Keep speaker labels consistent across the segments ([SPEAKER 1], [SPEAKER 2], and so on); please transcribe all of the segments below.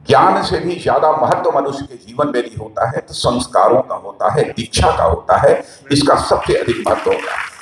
[SPEAKER 1] ज्ञान से भी ज्यादा महत्व मनुष्य के जीवन में भी होता है तो संस्कारों का होता है, दीक्षा का होता है। इसका सबसे अधिक महत्व होता है।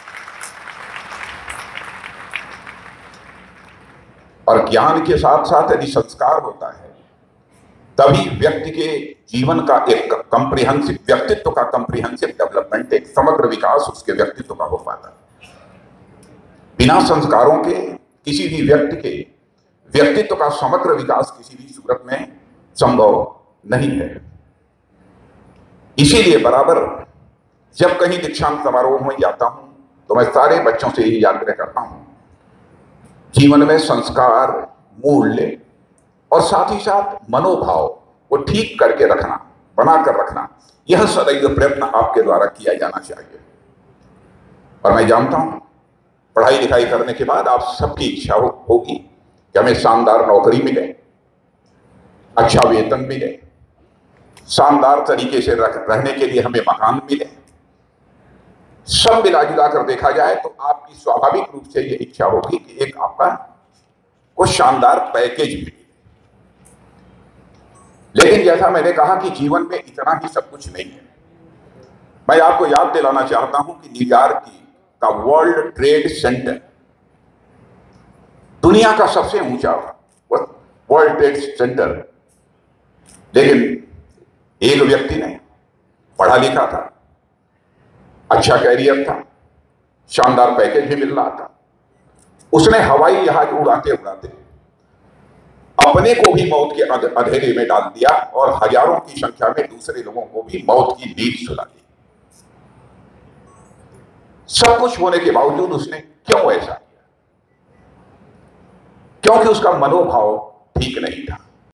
[SPEAKER 1] और ज्ञान के साथ साथ यदि संस्कार होता है तभी व्यक्ति के जीवन का एक कॉम्प्रिहेंसिव व्यक्तित्व का कॉम्प्रिहेंसिव डेवलपमेंट, एक समग्र विकास उसके व्यक्तित्व का हो पाता है। बिना संस्कारों के किसी भी व्यक्ति के व्यक्तित्व का समग्र विकास किसी भी सूरत में संभव नहीं है। इसीलिए बराबर जब कहीं दीक्षांत समारोह में जाता हूं तो मैं सारे बच्चों से यही आग्रह करता हूं, जीवन में संस्कार, मूल्य और साथ ही साथ मनोभाव को ठीक करके रखना, बनाकर रखना, यह सदैव प्रयत्न आपके द्वारा किया जाना चाहिए। और मैं जानता हूं पढ़ाई लिखाई करने के बाद आप सबकी इच्छा होगी कि हमें शानदार नौकरी मिले, अच्छा वेतन मिले, शानदार तरीके से रहने के लिए हमें मकान मिले। सब मिला जुला कर देखा जाए तो आपकी स्वाभाविक रूप से यह इच्छा होगी कि एक आपका कुछ शानदार पैकेज मिले। लेकिन जैसा मैंने कहा कि जीवन में इतना ही सब कुछ नहीं है। मैं आपको याद दिलाना चाहता हूं कि न्यूयॉर्क का वर्ल्ड ट्रेड सेंटर, दुनिया का सबसे ऊंचा वर्ल्ड ट्रेड सेंटर, लेकिन एक व्यक्ति ने पढ़ा लिखा था, अच्छा कैरियर था, शानदार पैकेज भी मिल रहा था, उसने हवाई जहाज उड़ाते उड़ाते अपने को भी मौत के अंधेरे में डाल दिया और हजारों की संख्या में दूसरे लोगों को भी मौत की नींद सुला दी। सब कुछ होने के बावजूद उसने क्यों ऐसा किया? क्योंकि उसका मनोभाव ठीक नहीं था।